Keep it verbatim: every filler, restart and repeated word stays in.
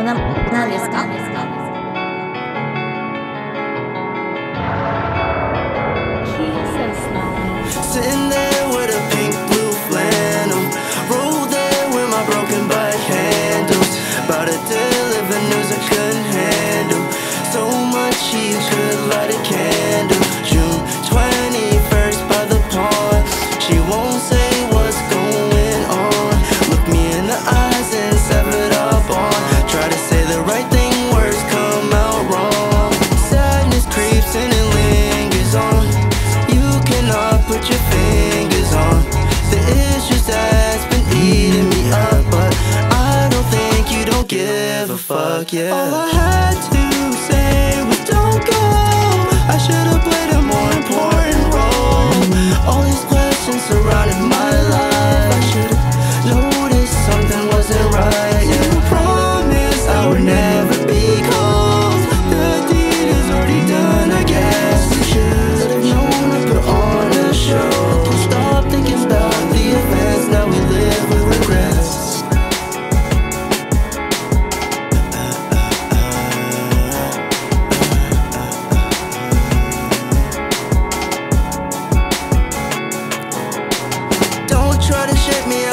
な、何ですか？ Sitting there with a pink blue flannel, rolled there with my broken bike handles. About to deliver news I couldn't handle. So much you could light a candle. June twenty-first by the pond. She won't say what's going on. Look me in the eyes and severed our bond. Try to say the right thing, words come out wrong. Sadness creeps and it lingers on. You cannot put your fingers on the issues that's been eating me up, but I don't think you don't give a fuck, yeah. All I had to say was don't go. I should've played a more important role. All these questions surrounding my life, I should've noticed something wasn't right, yeah. You promised I would never be cold. The deed is already done, I guess. You should've known to put on a show. Don't stop thinking about the events, now we live with regrets. Don't try to shake me